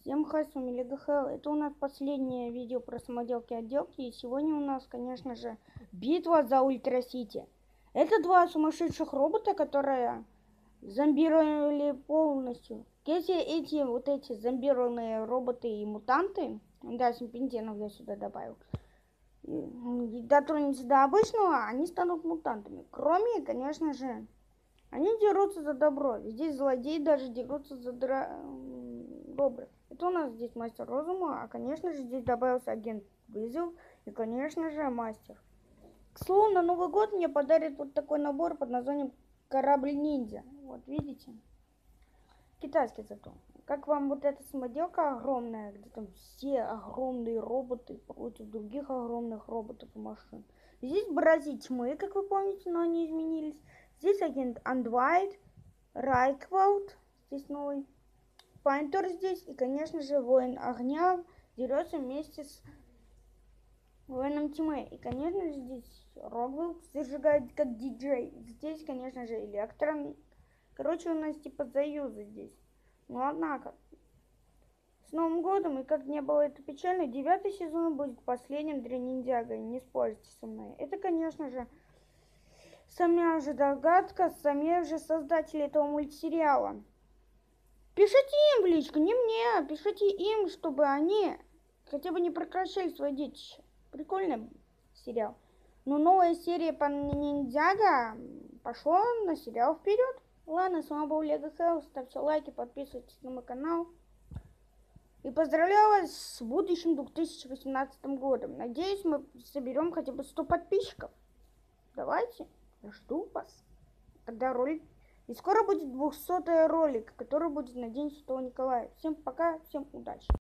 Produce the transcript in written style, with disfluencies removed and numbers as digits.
Всем хай, с вами Лего Хелл. Это у нас последнее видео про самоделки-отделки. И сегодня у нас, конечно же, битва за Ультра Сити. Это два сумасшедших робота, которые зомбировали полностью. Если эти зомбированные роботы и мутанты, да, симпинтенов я сюда добавил, и дотронутся до обычного, они станут мутантами. Кроме, конечно же, они дерутся за добро. Здесь злодеи даже дерутся за добрых. Это у нас здесь мастер разума, а конечно же здесь добавился агент вызов и конечно же мастер. К слову, на Новый год мне подарят вот такой набор под названием Корабль ниндзя. Вот видите? Китайский зато. Как вам вот эта самоделка огромная, где там все огромные роботы против других огромных роботов и машин. Здесь брази тьмы, как вы помните, но они изменились. Здесь агент Андвайт, Райквалд, здесь новый. Пантер здесь и, конечно же, воин огня дерется вместе с воином тьмы. И, конечно же, здесь Рогвилл зажигает как диджей. Здесь, конечно же, Электрон. Короче, у нас типа союза здесь. Но однако, с Новым годом, и как не было это печально, 9-й сезон будет последним для ниндзяга. Не спорьте со мной. Это, конечно же, самая же догадка, сами же создатели этого мультсериала. Пишите им в личку, не мне, пишите им, чтобы они хотя бы не прекращали свое детище. Прикольный сериал. Но новая серия по ниндзяго пошла на сериал вперед. Ладно, с вами был Лего Хелл. Ставьте лайки, подписывайтесь на мой канал. И поздравляю вас с будущим 2018 годом. Надеюсь, мы соберем хотя бы 100 подписчиков. Давайте, я жду вас. Тогда ролик. И скоро будет 200-й ролик, который будет на День Святого Николая. Всем пока, всем удачи.